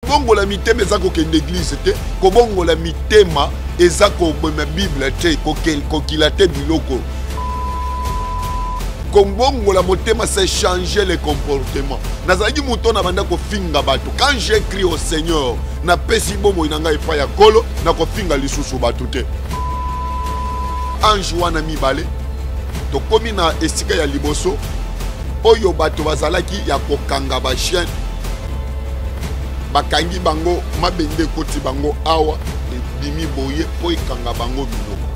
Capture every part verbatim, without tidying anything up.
bongo la mitema eza kokende église te kobongo la mitema eza koboma bible te kokila te biloko kombongo la motema c'est changer les comportements nazalaki moto na banda kofinga bato quand j'écris au Seigneur na pesi bomo inanga epa ya kolo na kofinga lisusu bato te ange wana mibale tokomi na esika ya liboso oyo bato bazalaki ya kokanga ba chien bakangi bango mabende koti bango awa bimi boye po ikanga bango biloko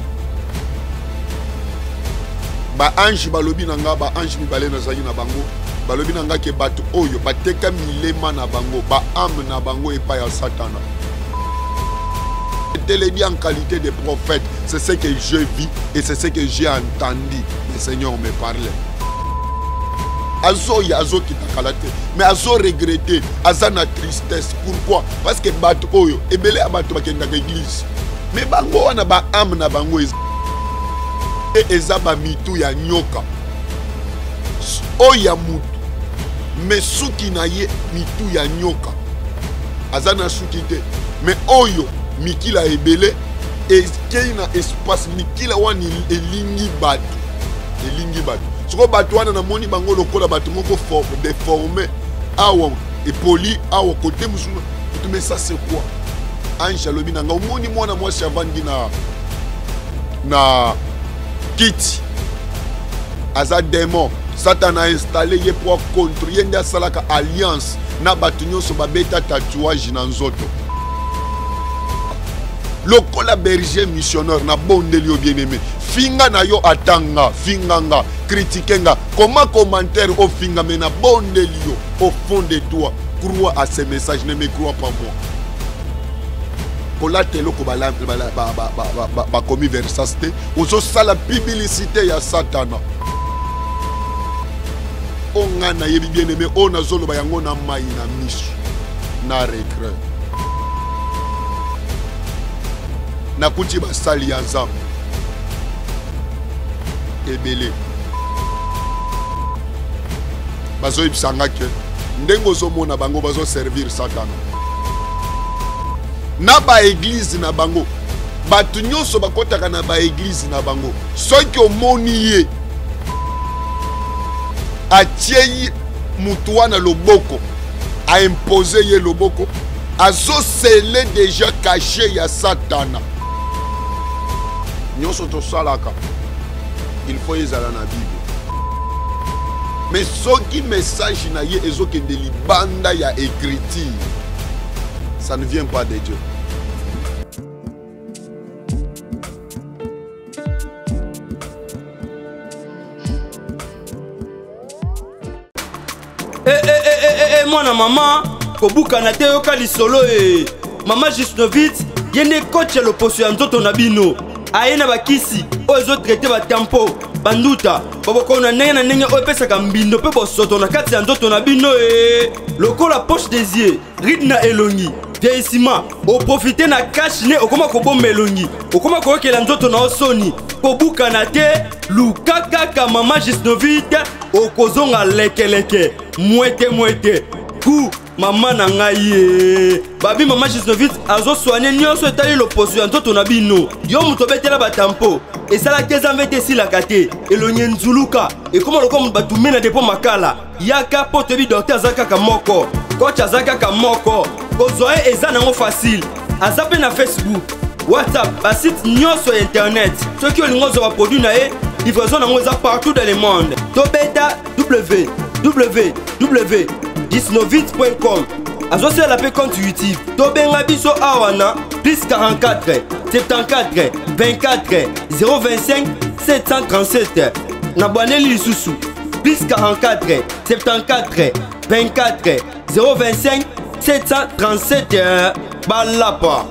ba ange balobi nanga ba ange mibale nazali na bango balobi nanga ke bato oyo bateka milema na bango ba âme na bango epa ya satana. Télébi en qualité de prophète, c'est ce que je vis et c'est ce que j'ai entendu. Le Seigneur me parlait. Azo yazo qui t'a calaté, mais azo regretté, azana tristesse. Pourquoi? Parce que bato oyo ebele abato bakenda ka église. Mais bango wana ba âme na bango et ezaba mitu ya nyoka. Oya mutu. Mais suki na ye mitu ya nyoka. Azana suki te. Mais oyo mikila ebele et na espace mikila wani elingi bato elingi bato soko bato wana na moni bango lokola bato moko déformé awa et poli awa côté musulman mais ça c'est quoi ange alobi nanga omoni mwana mwasi avandi na na kiti aza démon Satan a installé ye pour contre yende asalaka alliance na bato nyonso babeta tatouage na nzoto lokola berger missionnaire na bondeli yo bien aimé finga na yo atanga finganga critiquenga comment commentaire au finga mais na bondeli yo au fond de toi crois à ces messages ne me crois pas moi kola telo ko bala ba ba ba ba ba commis versasté ozo sala publicité ya satana onga na yebi bien aimé ona zolo ba yango na mai na misu na regret na kuti basali ya nzambe ebele bazoyebisanga ke ndenge ozomona bango bazoservir satana na baeglize na bango bato nyonso bakotaka na baeglize na bango soki omoni ye atie mutu wana loboko aimpose ye loboko azosele déjà caché ya satana nyonso tosalaka il faut ezala na bible mais soki message na ye ezokende libanda ya écriture ça ne vient pas de Dieu. Eh eh eh eh eh mwana mama kobuka na te yoka lisolo eh mama Gisnovitz yende coach ya loposo ya nzoto na bino aye na bakisi oyo ezotraite batempo banduta babokona ndenge na ndenge oyo epesaka mbindo mpe bosoto na kati ya nzoto na bino e lokola poche des yeux ride na elongi vieillissement oprofite na cash ne okoma kobomba elongi okoma koyokela nzoto na osoni kobuka na te luka kaka mama Gisnovitz okozonga lekeleke mwete mwete ku mama na ngai ye babi mama Gisnovitz azosoigne nyonso etali loposo ya nzoto na bino yo moto obetela batampo esalaki ezambe te esilaka te elongi nzuluka ekoma lokola moto batume na depo makala yaka mpo toyebi docteur aza kaka moko coach aza kaka moko kozwa ye eza nango facile aza mpe na Facebook WhatsApp basite nyonso ya internet soki olingi ozwa baproduit na ye livraison nango eza partout dans le monde tobeta w w w gisnovitz point com azosala mpe compte YouTube tobenga biso awa na plus quarante-quatre soixante-quatorze vingt-quatre zéro vingt-cinq sept cent trente-sept na bwaneli lisusu plus quarante-quatre soixante-quatorze vingt-quatre zéro vingt-cinq sept cent trente-sept balapa.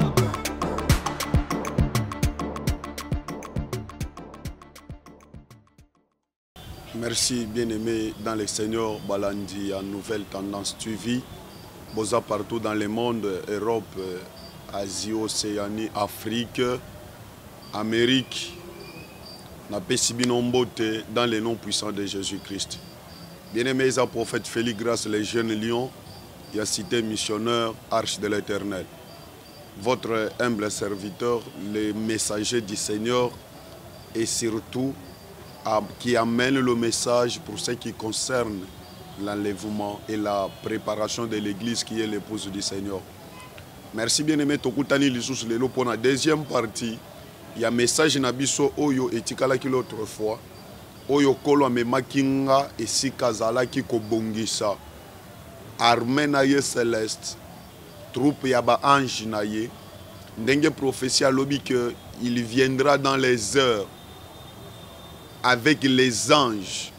Merci bien-aimé dans le Seigneur Balandi à Nouvelle Tendance T V. Boza partout dans le monde, Europe, Asie, Océanie, Afrique, Amérique. Na Pesibinombote dans le nom puissant de Jésus-Christ. Bien-aimé, les prophètes Félix Grâce, les jeunes lions, ya cité missionnaire Arche de l'Éternel. Votre humble serviteur, le messager du Seigneur, et surtout à, qui amène le message pour ce qui concerne l'enlèvement et la préparation de l'église qui est l'épouse du Seigneur. Merci bien-aimé Tokutani Lissus Lelo pour la deuxième partie. Il y a un message nabiso oyo etikalaki l'autre fois. Oyo kolo amemakinga esika zalaki kobongisa. Armée na ye céleste. Troupe ya ba ange na ye. Ndenge prophétie alobi que il viendra dans les heures avec les anges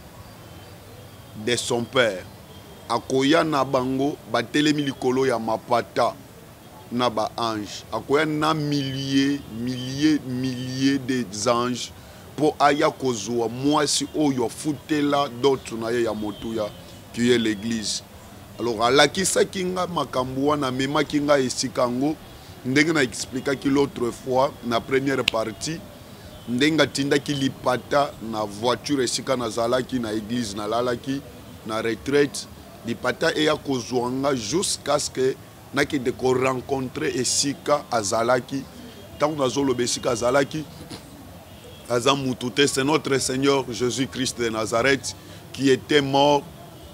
de son père. Akoya na bango batelemi likolo ya mapata na ba ange. Akoya na milliers, milliers, milliers de anges pour aya kozwa mwasi oyo futela d'autres na ye ya motuya qui est l'église. Alors alakisa kinga makambo wana mema kinga esikango ndenge na expliquer ki l'autre fois na première partie ndenga tinda ki lipata na voiture esika na zalaki na église na lalaki na retraite lipata eya kozwanga jusqu'à ce que na ki de ko rencontrer esika azalaki tant nazolo besika azalaki azamutute. C'est notre Seigneur Jésus-Christ de Nazareth qui était mort,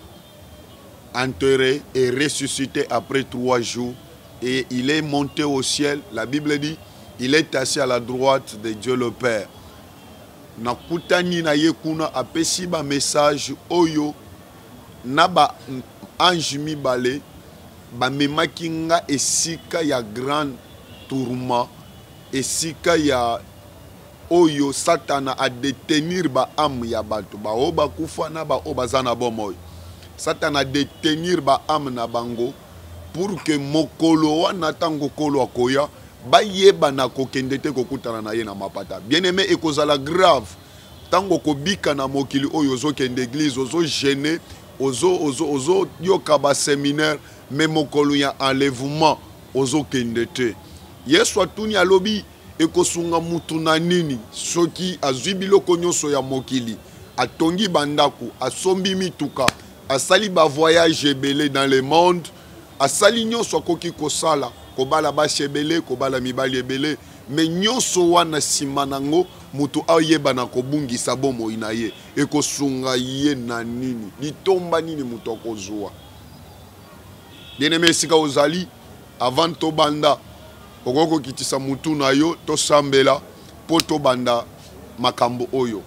enterré et ressuscité après trois jours et il est monté au ciel. La Bible dit il est assis à la droite de Dieu le Père. Nakutani na ye kuna apesi ba message oyo na ba ange mibale ba memakinga esika ya grand tourment, esika ya oyo Satana a détenir ba âme ya bato ba oba kufa na ba oba zana bomoy. Satana a détenir ba âme na bango pour que mokolo wana tango kolo akoya ba yeba na kokende te kokutana na ye na mapata. Bien-aimé, ekozala grave tango kobika na mokili oyo ozo kende église ozo gêner ozo ozo ozo yoka ba séminaire mais mokolo ya enlèvement ozo kende te. Yesu atuni alobi ekosunga mutu na nini soki azwi biloko nyonso ya mokili atongi bandaku asombi mituka asali ba voyage ebele dans le monde asali nyonso akoki kosala kobala bashebele kobala mibali ebele mais nyonso wana nsima nango mutu ayeba na kobungisa bomoi na ye ekosunga ye na nini litomba nini mutu akozwa. Bien-aimé, esika ozali avant tobanda okoko kitisa mutu na yo tosambela po tobanda makambo oyo.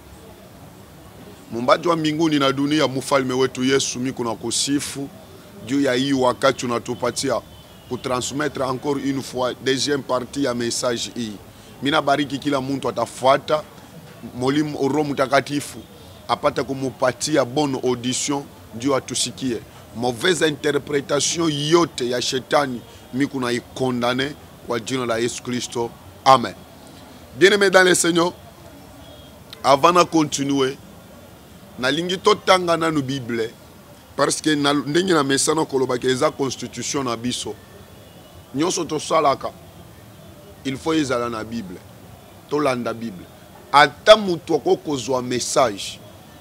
Mumbaji wa mbinguni na dunia, mfalme wetu Yesu, miku na kusifu juu ya hii wakati unatupatia kutransmettre encore une fois deuxième partie ya message hii. Mina bariki kila muntu atafuata Mwalimu Roho Mtakatifu apata kumupatia bonne audition juu atusikie. Mauvaise interprétation yote ya shetani miku na ikondane kwa jina la Yesu Kristo. Amen. Bien-aimés dans le Seigneur, avant de continuer, nalingi totanga na nu Bible parce que na ndenge na mesana kolobaka eza constitution na biso. Nyonso to salaka il faut ezala na Bible. To landa Bible. Ata mutu akokozwa message.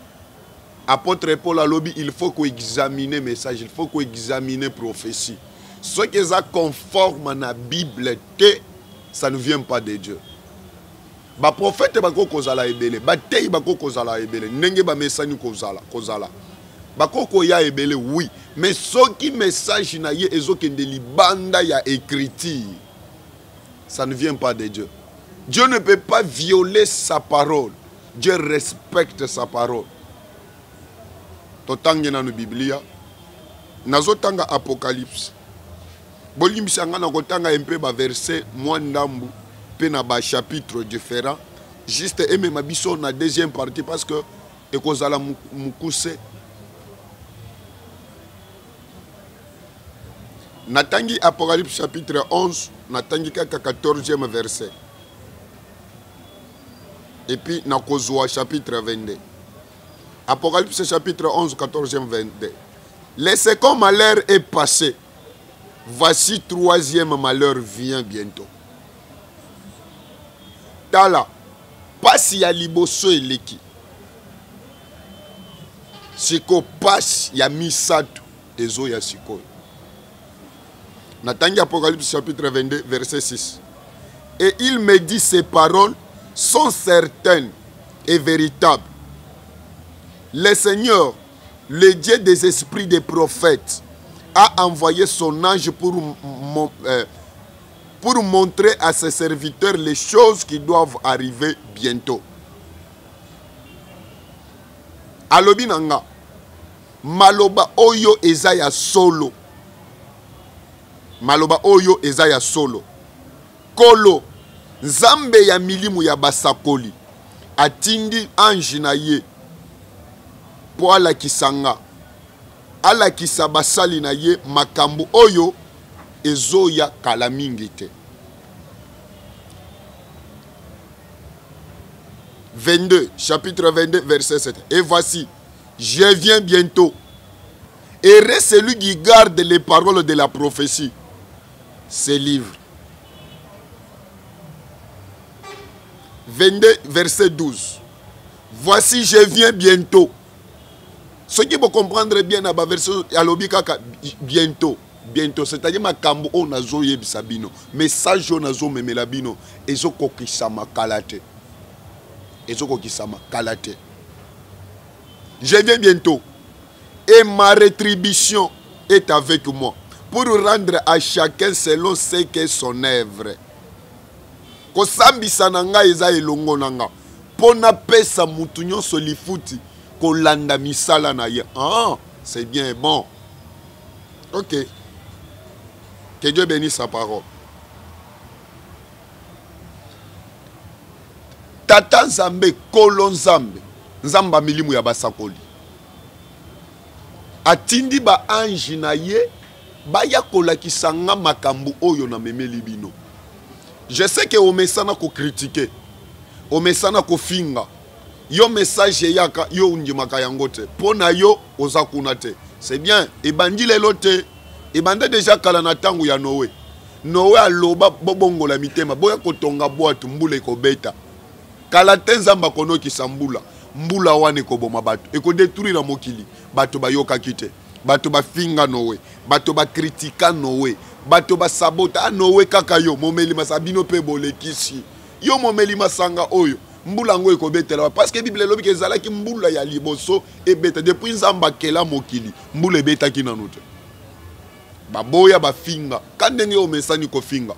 Apôtre Paul alobi il faut ko examiner message, il faut ko examiner prophétie. Ce qui est conforme à la Bible, ça ne vient pas de Dieu. Ba prophète bako kozala ebele, ba tei bako kozala ebele, nenge ba mesani kozala, kozala. Bako koya ebele, oui, mais ce qui message na ye ezokende libanda ya écriture, ça ne vient pas de Dieu. Dieu ne peut pas violer sa parole. Dieu respecte sa parole. Totangi na no Biblia, nazotanga Apocalypse. Bolimbisa nga na kotanga un peu ba verset mwandambu pe na ba chapitre différent juste eme mabiso na deuxième partie parce que ekozala mukuse natangi Apocalypse chapitre onze natangi kaka quatorzième verset et puis nakozwa chapitre vingt-deux. Apocalypse chapitre onze quatorzième vingt-deux. Le second malheur est passé. Voici troisième malheur vient bientôt. Tala, pasi ya liboso eleki. Siko pasi ya misato ezo ya sikoyo. Natangi Apocalypse chapitre vingt-deux, verset six. Et il me dit, ces paroles sont certaines et véritables. Le Seigneur, le Dieu des esprits des prophètes, a envoyé son ange pour, euh, pour montrer à ses serviteurs les choses qui doivent arriver bientôt. Alobi nanga, maloba oyo ezaya solo. Maloba oyo ezaya solo. Kolo, nzambe ya milimu ya basakoli, atindi ange na ye, po alakisanga, alakisa basali na ye makambo oyo ezoya kala mingi te. vingt-deux, chapitre vingt-deux, verset sept. Et voici, je viens bientôt. Heureux celui qui garde les paroles de la prophétie. Ces livres. vingt-deux, verset douze. Voici, je viens bientôt. Ce qui peut comprendre bien à la version Alobikaka, bientôt. Bientôt. C'est-à-dire ma kambo on a zoye bisabino. Message on a zo memelabino. Et zo kokisama kalate. Et zo kokisama kalate. Je viens bientôt. Et ma rétribution est avec moi. Pour rendre à chacun selon ce qu'est son œuvre. Kosambisa nanga eza elongo nanga. Pona pesa mutu nyonso lifuti. Kolanda misala na ye. Ah, c'est bien bon. Ok. Que Dieu bénisse sa parole. Tata Nzambe, Kolo Nzambe. Nzamba milimu ya basakoli. Atindi ba ange na ye. Baya kolakisanga makambu oyo na memeli bino. Je sais que o mesana ko critiquer. O mesana ko finga. Yo message yaka yo unjimaka yango te. Pona yo oza kuna te. C'est bien. E bandi lelo te. E banda déjà kala na tangu ya Noé. Noé aloba bobongo la mitema. Boya kotonga boatu mbula ko beta. Kala te nzamba kono ki sambula. Mbula wane ko boma batu. E ko détruire mokili. Batu ba yoka kite. Bato ba finga Noé, bato ba kritika Noé, bato ba sabota Noé kaka yo momeli masabino pe bolekisi. Yo momeli masanga oyo, mbula ngo ekobetela parce que Bible lobi ke ezalaki mbula ya liboso e beta depuis nzamba kela mokili, mbula ebeta ki nanu te. Ba boya ba finga, kandenge o mesani ko finga.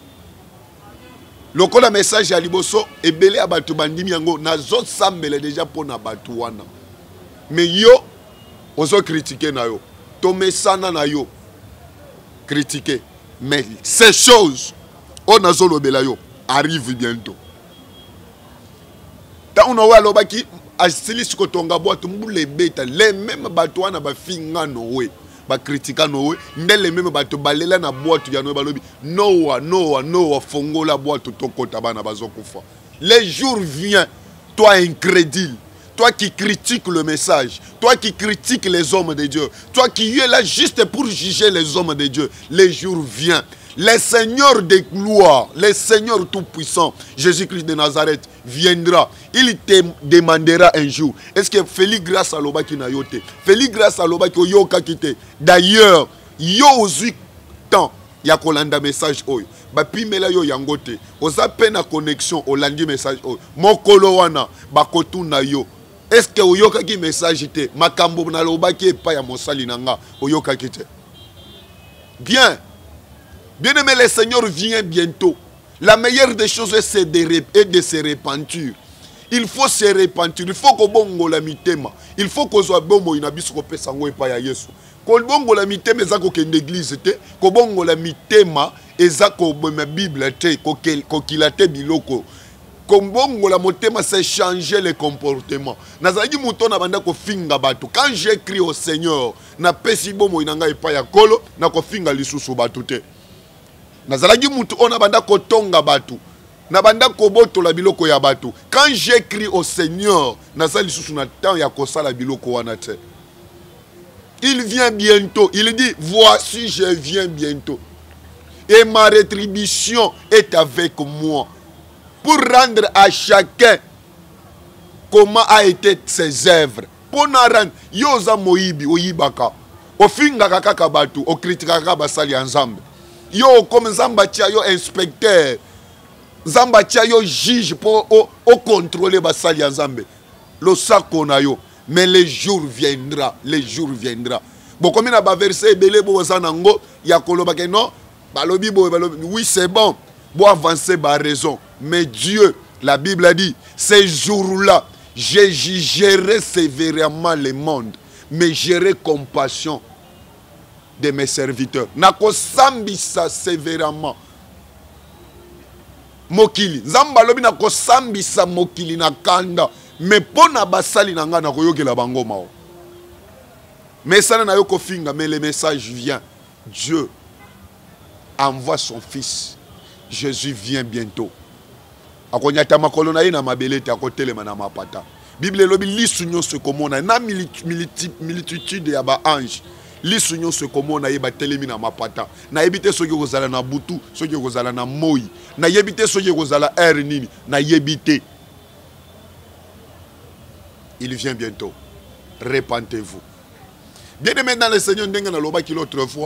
Lokola message ya liboso ebele ya bato bandimi yango nazo sambele déjà pona bato wana. Mais yo ozo critiquer na yo, tomesana na yo, critiquer. Mais ces choses, on a zolo belayo, arrivent bientôt. Tant on a oué alobaki, asilis kotonga boîte mboule beta, les mêmes bateaux na ba finga noé, ba critica noé, ne les mêmes bateaux balela na boîte ya noé balobi, noa, noa, noa, fongo la boîte toko tabana bazokufa. Les jours viennent, toi incrédule. Toi qui critiques le message, toi qui critiques les hommes de Dieu, toi qui es là juste pour juger les hommes de Dieu, les jours viennent. Le Seigneur de gloire, le Seigneur tout-puissant, Jésus-Christ de Nazareth, viendra. Il te demandera un jour, est-ce que fais-lui grâce à l'oba qui n'a yoté? Fais-lui grâce à l'oba qui yoka kite. D'ailleurs, yo ozu temps, ya kolanda message oyo. Ba pimela yo yangote. Oza pena connexion, olandi message oyo. Mokolo wana, bakotu na yo. Est-ce que oyoka ki message te? Makambo na lobaki epa ya mosali nanga oyoka ki te? Bien. Bien aimé, le Seigneur vient bientôt. La meilleure des choses est de se repentir. Il faut se repentir. Il faut que bongo la mitema. Il faut que soit bongo inabiso ko pesa ngo epa ya Yesu. Ko bongo la mitema ezako ke l'église te, ko bongo la mitema ezako ma Bible te, ko ko kilate biloko. Kombongo la motema c'est changer les comportements. Nazali muto na banda ko finga bato. Quand j'écris au Seigneur, na pesi bomo inanga epa ya kolo, na ko finga lisusu bato te. Nazali muto ona banda ko tonga bato. Na banda ko boto la biloko ya bato. Quand j'écris au Seigneur, nazali lisusu na temps ya ko sala biloko wana te. Il vient bientôt. Il dit, voici je viens bientôt. Et ma rétribution est avec moi. Pour rendre à chacun comment a été ses œuvres. Pour nous rendre, yoza moibi, oyibaka. O finga kaka batu, o kritika kaka basali ensemble. yo comme nzamba tia yo inspecteur nzamba tia yo juge pour o, o contrôler basali ya nzambe lo sako na yo. Mais le jour viendra, le jour viendra. Bon, comme il y a un verset, il y a un non, oui, c'est bon, bon avancer, bah raison. Mais Dieu, la Bible a dit, ces jours-là, je jugerai sévèrement le monde, mais j'aurai compassion de mes serviteurs. Nako sambisa sévèrement. Mokili. Zamba lobi nako sambisa mokili na kanda. Mais pour na basali nanga na koyoke la bango mao. Mais ça na yoko finga, mais le message vient. Dieu envoie son fils. Jésus vient bientôt. Akonyata makolo na ye na mabelete akotelema na mapata. Bible lobi lisu nyonso komona na multitude ya ba ange. Lisu nyonso komona ye batelemi na mapata. Na yebite soki kozala na butu, soki kozala na moi. Na yebite soki kozala er nini, na yebite. Il vient bientôt. Répentez-vous. Bien aimé dans le Seigneur, nous avons dit l'autre fois.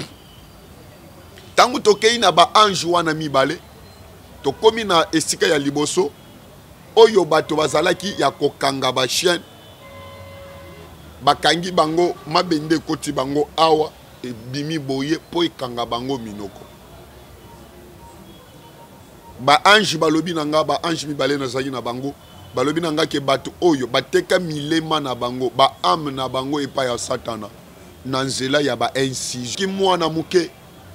Tant que tu as un ange wana mibale, tu as na esika ya liboso, oyo bato bazalaki ya kokanga ba chien, bakangi bango mabende koti bango awa e bimi boye po ikanga bango minoko. Ba ange balobi nanga ba ange mibale na zaki na bango. Balobi nanga ke bato oyo bateka milema na bango ba ame na bango epa ya satana na nzela ya ba insigne ki mwana muke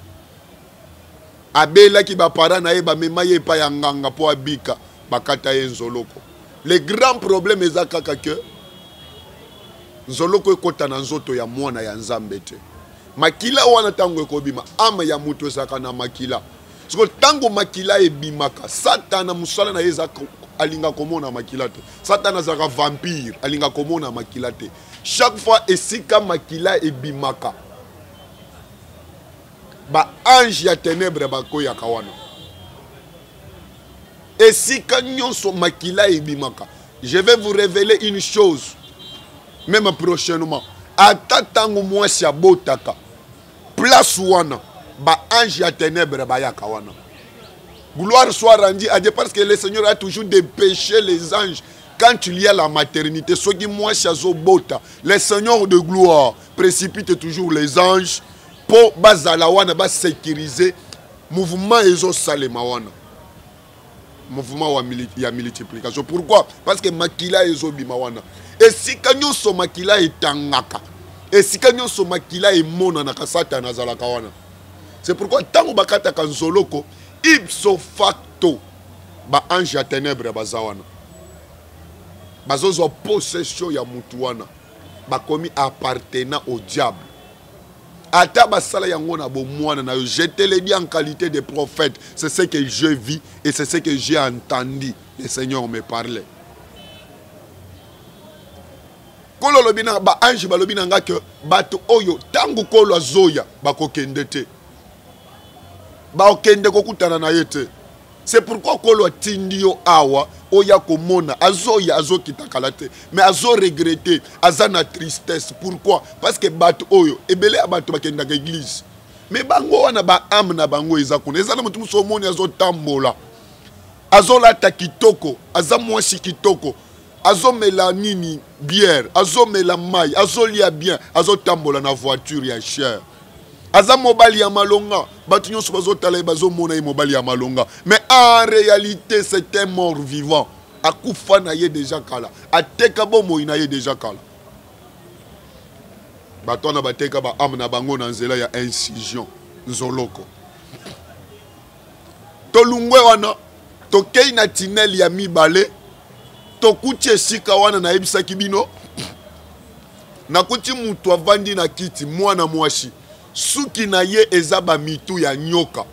abela ki ba para na ye ba mema ye epa ya nganga po abika bakata ye nzoloko. Le grand problème ezaka kaka nzoloko ekota na nzoto ya mwana ya nzambe te. Makila wana tango ekobima ame ya mutu ezaka na makila. Siko tango makila ebimaka satana musala na ye ezaka alinga komona makila te. Satan azaka vampire alinga komona makila te. Chaque fois esika makila ebimaka ba ange ya ténèbres bakoya kawana. Esika nyonso makila ebimaka. Je vais vous révéler une chose même prochainement. Ata tango mwasi abotaka place wana ba ange ya ténèbres bayaka wana. Gloire soit rendue à Dieu parce que le Seigneur a toujours dépêché les anges quand il y a la maternité. Ce qui moi bota, le Seigneur de gloire précipite toujours les anges pour bazalawana ba sécuriser mouvement ezo salemawana. Mouvement ya multiplication. Pourquoi? Parce que makila ezo bimawana. Et si kanyo so makila etangaka. Et si kanyo so makila emona na kasata na zalaka wana. C'est pourquoi tango bakata kanzoloko ipso facto ba ange ya ténèbres bazawana bazozo possession ya mutu wana bakomi appartenant au diable ata basala yango na bomwana na yo. Je te le dis en qualité de prophète, c'est ce que je vis et c'est ce que j'ai entendu. Le Seigneur me parlait. Kolo lobina ba ange balobina nga ke bato oyo tangu kolo azoya bakokende te. C'est pourquoi kolo tindi yo awa oya komona azoya azo kitakalate mais azo regretter azana tristesse. Pourquoi? Parce que bato oyo ebele abato bakenda ka église mais bango wana ba ame na bango ezakuna ezana mutu muso moni azo tambola azo lata kitoko aza mwasi kitoko azo mela nini bière azo mela mai azo lia bien azo tambola na voiture ya cher. Aza mobali ya malonga, batu nyonso bazotala bazo mona mobali ya malonga. Mais en réalité, c'est un mort vivant. Akufa na ye déjà kala. Ateka bomo ina ye déjà kala. Bato na bateka ba am na bango na nzela ya incision nzoloko. Tolungwe wana, tokei na tinel ya mibale, tokuti esika wana na ebisa kibino. Nakuti mutu avandi na kiti mwana mwashi. Suki na ye ezaba mitu ya nyoka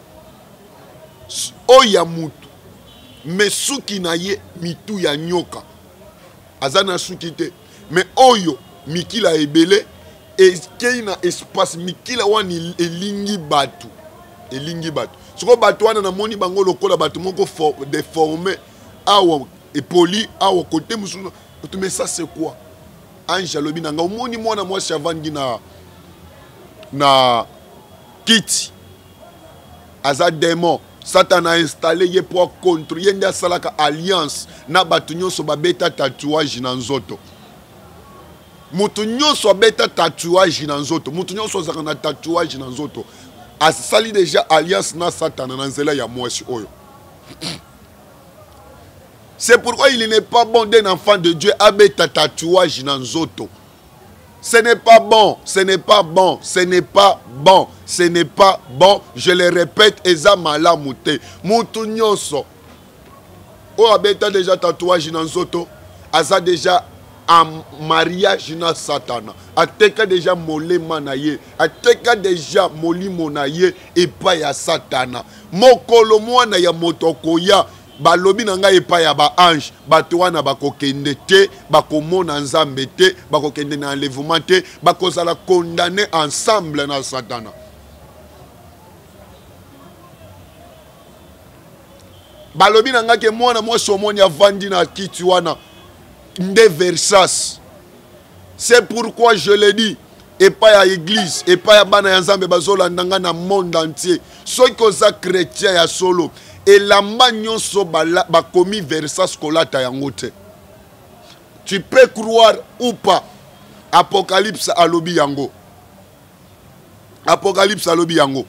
oya mutu me suki na ye mitu ya nyoka azana suki te me oyo mikila ebele ekei na espace mikila wani elingi batu elingi batu soko batu wana na moni bango lokola batu moko déformé awa epoli awa côté mususu mais ça c'est quoi? Ange alobi nanga omoni mwana mwasi avandi na na kiti aza démon. Satan a installé ye pour contre yende asalaka alliance na batu nyonso babeta tatouage na nzoto. Mutu nyonso abeta tatouage na nzoto, mutu nyonso azaka na tatouage na nzoto. Asali déjà alliance na Satan na nzela ya mwasi oyo. C'est pourquoi il n'est pas bon d'un enfant de Dieu abeta tatouage na nzoto. Ce n'est pas bon, ce n'est pas bon, ce n'est pas bon, ce n'est pas bon. Je le répète, eza malamute. Mutu nyonso o abeta déjà tatouage na nzoto, aza déjà en mariage na Satana. Ateka déjà molema na ye, ateka déjà molimo na ye epa ya Satana. Mokolo mwana ya motokoya balobi na ngai epa ya ba ange, bato wana bakokende te, bakomona nzambe te, bakokende na enlèvement te, bakozala condamné ensemble na Satana. Balobi na ngai ke mwana mwasi omoni avandi na kiti wana nde Versace. C'est pourquoi je le dis, et pas à l'église, et pas à bana yanzambe bazola ndanga na monde entier. Ceux qui sont chrétiens ya solo, et la magnon so ba commis Versace kolata yangote. Tu peux croire ou pas. Apocalypse à lobi yango. Apocalypse à lobi yango.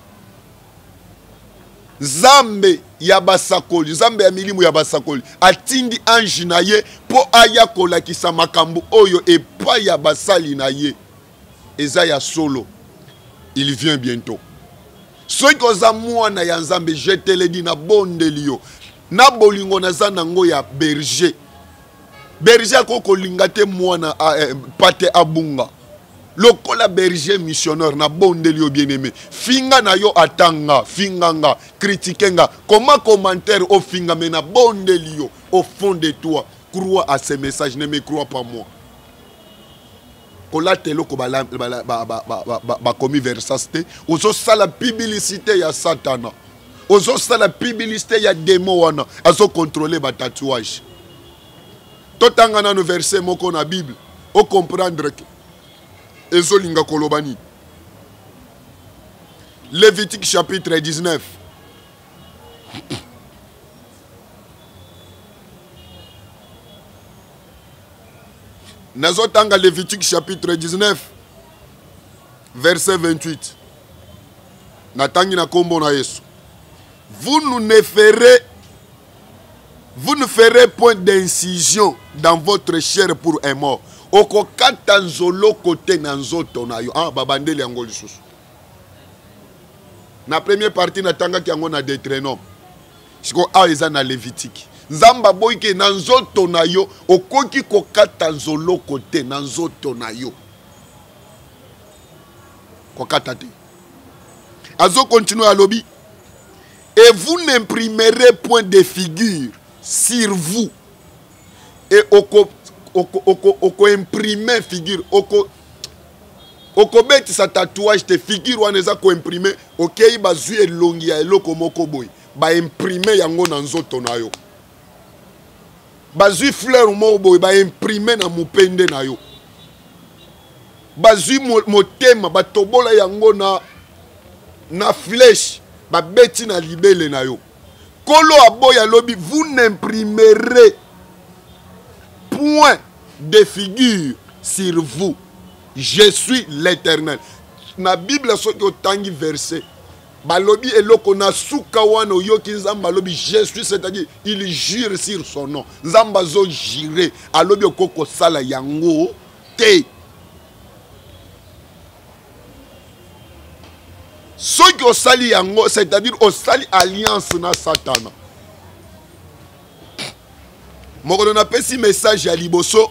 Zambe ya basakoli, Zambe ya milimu ya basakoli atindi ange na ye po aya kolakisa makambo oyo epa ya basali na ye. Eza ya solo. Il vient bientôt. Soki koza mwana ya Nzambe, je te le dis na bondeli yo. Na bolingo naza nango ya berger. Berger akoko lingate mwana eh, pate abunga. Lokola berger missionnaire na bondeli yo bien-aimé. Finga na yo atanga, finganga, critiquenga. Comment commentaire au finga mais na bondeli yo au fond de toi. Crois à ces messages, ne me crois pas moi. Kola telo ko ba ba ba ba ba ba commis Versace te. Ozo sala publicité ya Satana. Ozo sala publicité ya démon wana. Azo contrôler ba tatouage. Totanga na no verset moko na Bible. O comprendre que Ezolinga kolobani. Lévitique chapitre dix-neuf. Nazotanga Lévitique chapitre dix-neuf. Verset vingt-huit. Natangi na kombo na Yesu. Vous ne ferez Vous ne ferez point d'incision dans votre chair pour un mort. Oko kata nzolo kote na nzoto na yo. Ah, babandeli yango lisusu. Na première partie na tanga ki yango na Deutéronome. Siko a eza na Lévitique. Nzamba boyke na nzoto na yo. Okoki ko kata nzolo kote na nzoto na yo. Ko kata te. Azo continue à lobby. Et vous n'imprimerez point de figure sur vous. Et oko Oko, oko, oko imprimer figure, oko oko beti sa tatouage te figure waneza ko imprimer, okei bazui elongi ya eloko moko boy, ba imprimer yango na nzoto na yo. Bazui fleur moko boy, ba imprimer na mupende na yo. Bazui motema, ba tobola yango na na flèche, ba beti na libele na yo. Kolo aboya lobi, vous n'imprimerez point de figure sur vous. Je suis l'Éternel. Na Bible soki otangi verset. Balobi eloko na suka wana yoki nzamba lobi je suis, c'est-à-dire il jure sur son nom. Nzamba zo jure alobi okoko sala yango te. Soki osali yango, c'est-à-dire osali alliance na Satana. Moko na pesi message ya liboso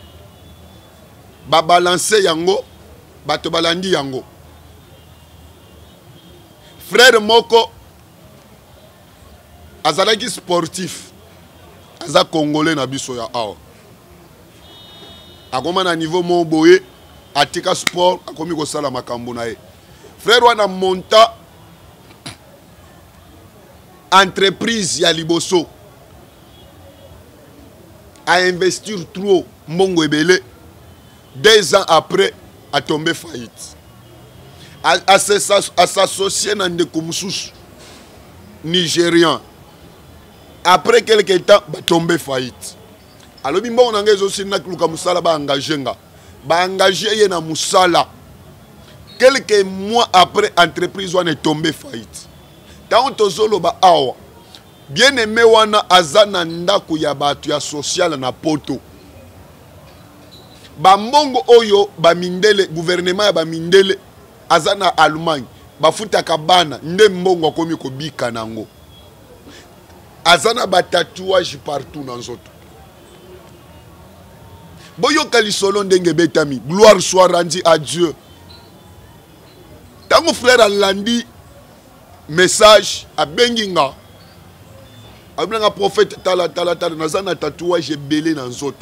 ba balancer yango bato balandi yango. Frère moko azalaki sportif, aza congolais na biso ya awa. Akoma na niveau mo boye atika sport akomi ko sala makambo na ye. Frère wana monta entreprise ya liboso. À investir trop, Mongo Ebele, deux ans après, a tombé faillite. À s'associer dans des commusus. nigérian après quelque temps batombe faillite alobi mbongo na ngai aussi na luka musala ba engagé nga ba engagé ye na musala quelques mois après entreprise wana est tombée faillite tant tozolo ba awa bien aimé wana azana ndako ya batu ya social na poto ba mbongo oyo ba mindele gouvernement ya ba mindele azana Allemagne bafutaka bana nde mbongo akomi kobika nango azana ba tatouage partout na nzoto boyoka lisolo ndenge betami gloire soit rendue à Dieu tango frère alandi message abenginga abinanga prophète tala tala tala nazana tatouage ebele na nzoto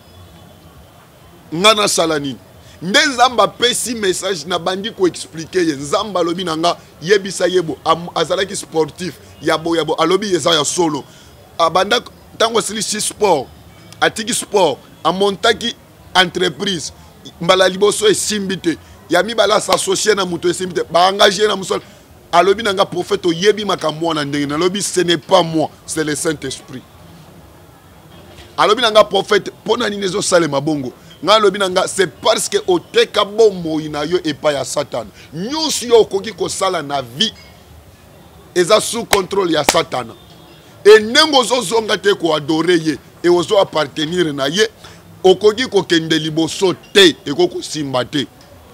ngana salani nde nzamba pesi message na bandi ko expliquer ye nzamba alobi nanga yebisa yebo azalaki sportif yabo yabo alobi yeza ya solo abanda tango silisi sport atiki sport amontaki entreprise mbala liboso esimbite yami bala s'associer na muto esimbite ba engager na musol alobi nanga prophète oyebi makambo na ndenge alobi ce n'est pas moi c'est le Saint-Esprit alobi nanga prophète pona nini zo salema bongo nga alobi nanga c'est parce que oteka bombo ina yo epa ya Satan nyusi yo koki ko sala na vie eza sous contrôle ya Satan et nengo zo zonga te ko adorer ye et ozo appartenir na ye okoki ko kende liboso te e ko simba te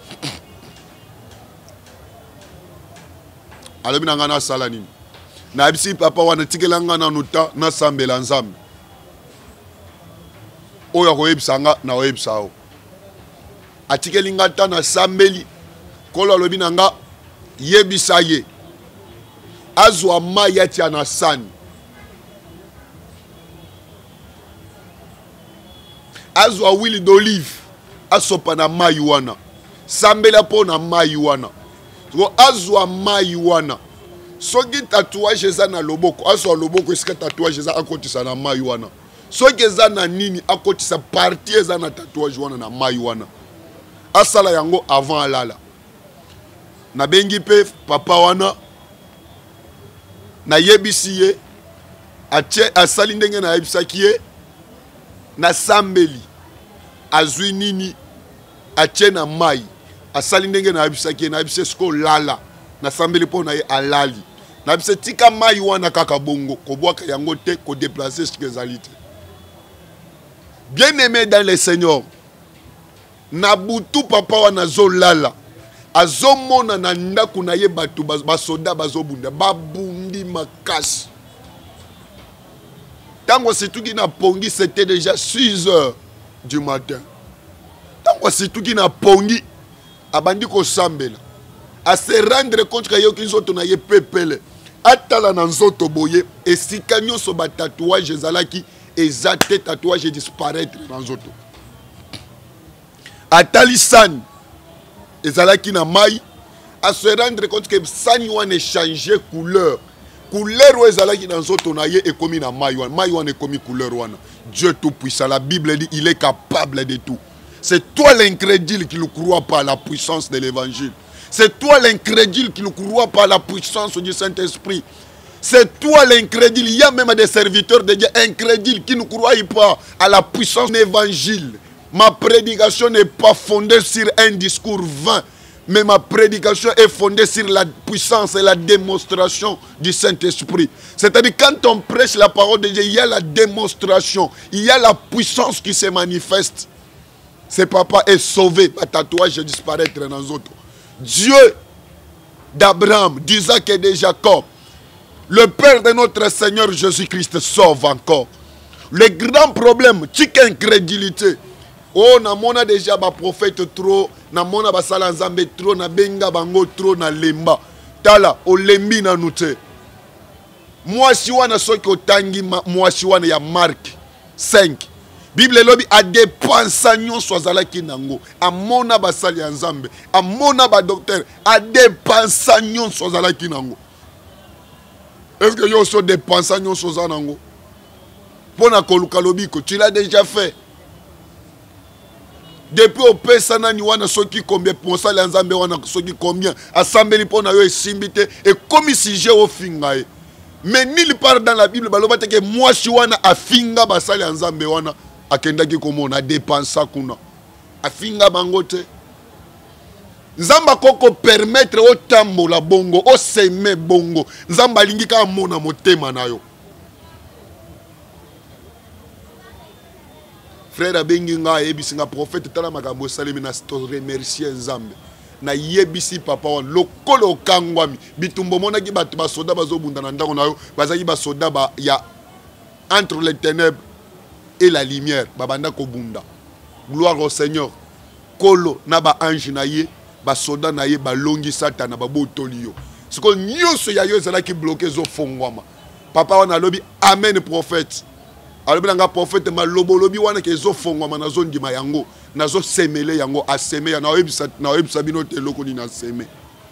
alobi nanga na sala nini na bisi papa wana tikela nga na nuta na sambela nzambe oyo koyebisa nga na oyebisa o atikeli nga ta na sambeli kolo alobi nanga yebisa ye azwa mai atia na sani azwa huile d'olive asopa na mai wana sambela po na mai wana so azwa mai wana soki tatouage eza na loboko azwa loboko esika tatouage eza akotisa na mai wana soki eza na nini akotisa parti eza na tatouage wana na mai wana asala yango avant alala nabengi pe papa wana nayebisi ye atie asali ndenge nayebisaki ye na sambeli azwi nini atie na mai asali ndenge nayebisaki ye nayebisi siko lala na sambeli mpo na ye alali nayebisi tika mai wana kaka bongo kobwaka yango te kodeplace siko ezali te. Bien aimé dans le Seigneur, Nabutu papa wana zolala azomona na ndaku na ye batu basoda bazobunda babundi makasi tango situki na pongi c'était déjà six heures du matin tango situki na pongi abandi ko sambela a se rendre compte que yoki nzoto na ye pepele atala na nzoto boye esika nyonso ba tatouage ezalaki ezate tatouage disparaître na nzoto atali sani ezalaki na mai a se rendre compte que sani wana changer couleur couleur oyo ezalaki na nzoto na ye ekomi na mai wana mai wana ekomi couleur wana. Dieu tout puissant, la Bible dit il est capable de tout. C'est toi l'incrédule qui ne croit pas à la puissance de l'évangile. C'est toi l'incrédule qui ne croit pas à la puissance du Saint-Esprit. C'est toi l'incrédule. Il y a même des serviteurs de Dieu incrédules qui ne croient pas à la puissance de l'évangile. Ma prédication n'est pas fondée sur un discours vain, mais ma prédication est fondée sur la puissance et la démonstration du Saint-Esprit. C'est-à-dire quand on prêche la parole de Dieu, il y a la démonstration, il y a la puissance qui se manifeste. Ce papa est sauvé, le tatouage disparaître dans les autres. Dieu d'Abraham, d'Isaac et de Jacob, le Père de notre Seigneur Jésus-Christ sauve encore. Le grand problème, c'est l'incrédulité. Oh, na mona déjà ba prophète trop, na mona ba sala nzambe trop, na benga bango trop na lemba. Tala, o lembi na nute. Moi si wana soki otangi moi si wana ya Marc cinq. Bible lobi a dépensa nyonso azalaki nango. A mona ba sali ya nzambe, a mona ba docteur, a dépensa nyonso azalaki nango. Est-ce que yo so dépensa nyonso za nango? Pona koluka lobiko, tu l'as déjà fait. Depuis au pesana ni wana soki combien pour ça les nzambe wana soki combien assemblée pour na yo esimbite et comme si j'ai au fingae Mais nulle part dans la Bible baloba que moi si wana afinga basali ya nzambe wana akendaki komona dépensa kuna afinga bango te. Nzamba koko permettre o tambola bongo o seme bongo nzamba lingi ka mona motema na yo. Frère abengi nga yebisi nga prophète tala makambo salemi na to remercier nzambe na yebisi papa wan lokolo kangwami bitumbo mona ki batu ba soda bazo bunda na ndako na yo bazaki ba soda ba ya entre les ténèbres et la lumière babanda ko bunda. Gloire au Seigneur. Kolo na ba ange na ye ba soda na ye ba longi satana ba botoli yo. Siko nyonso ya yo ezala ki bloqué zo fongwama. Papa wana lobi amen prophète. Alors bien nga prophète malobo lobi wana ke zo fongwama na zo ndima yango na zo semele yango a seme ya na webisa na webisa bino te loko ni na seme.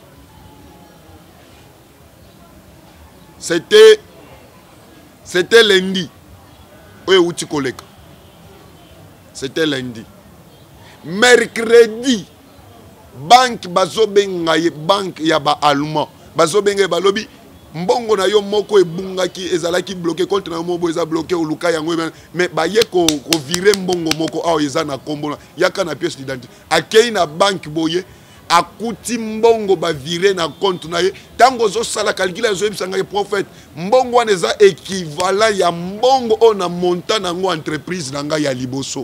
C'était c'était lundi. Oye uti koleka. C'était lundi. Mercredi banque bazo benga ye banque ya ba allemand bazo benga ba lobi mbongo na yo moko ebungaki ezalaki bloqué contre na mobo eza bloqué oluka yango mais ba ye ko ko virer mbongo moko awo eza na kombo yaka na pièce d'identité akei na banque boye akuti mbongo ba virer na compte na ye tango zo sala calcul zo ebisanga prophète mbongo wana eza équivalent ya mbongo ona montant nango entreprise nanga ya liboso.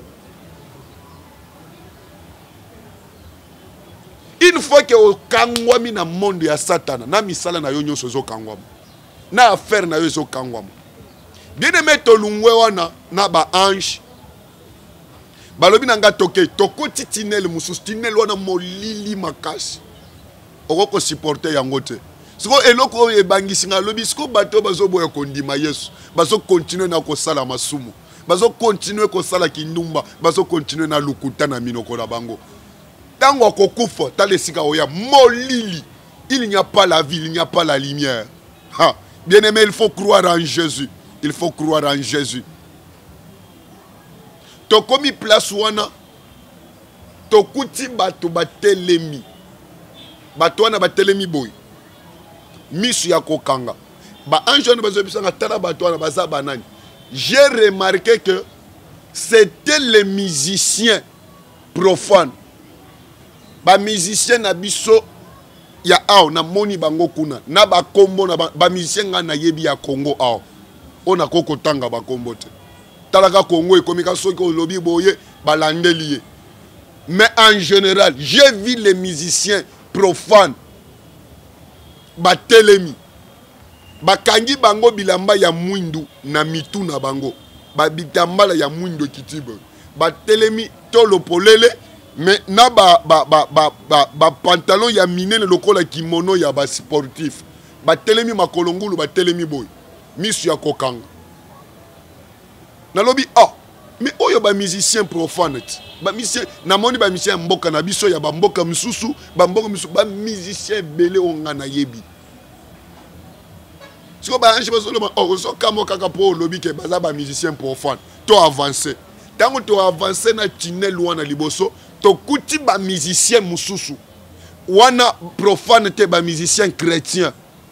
Une fois que au kangwami na monde ya satana na misala na yo nyonso zo kangwama na affaire na yo zo kangwama bien aimé tolungwe wana na ba ange balobi nanga toke tokoti tinel mususu tinel wana molili makasi okoko supporter yango te siko eloko ebangisi nga lobi siko bato bazo boya kondima Yesu bazo continuer na kosala masumu bazo continuer kosala kindumba bazo continuer na lukuta na minoko na bango. Tango kokufa talesika oya molili, il n'y a pas la vie, il n'y a pas la lumière. Ha, bien aimé, il faut croire en Jésus. Il faut croire en Jésus. To komi place wana to kuti bato batelemi. Bato wana batelemi boy. Misu ya kokanga. Ba anjo na bazo bisanga tala bato wana baza banani. J'ai remarqué que c'était les musiciens profanes. Ba musicien na biso ya ao na moni bango kuna na ba kombo na ba, ba musicien nga na yebi ya Congo ao ona koko tanga ba kombo te talaka Congo ekomika soki olobi boye balandeli ye. Mais en général j'ai vu les musiciens profanes ba telemi ba kangi bango bilamba ya mwindu na mitu na bango ba bitambala ya mwindu kitibo ba telemi tolo polele. Mais na ba ba ba ba ba, ba pantalon ya minene lokola kimono ya ba sportif ba telemi makolongulu ba telemi boy misu ya kokanga na lobi ah mais oyo ba musicien profane ba musicien na moni ba musicien mboka na biso ya ba mboka misusu ba mboka misusu ba musicien belé onga na yebi siko ba ange bazolo oh so kamo kaka po lobi ke baza ba musicien profane to avancer tango to avancer na tunnel wana liboso to kuti ba musicien mususu wana profane te ba musicien chrétien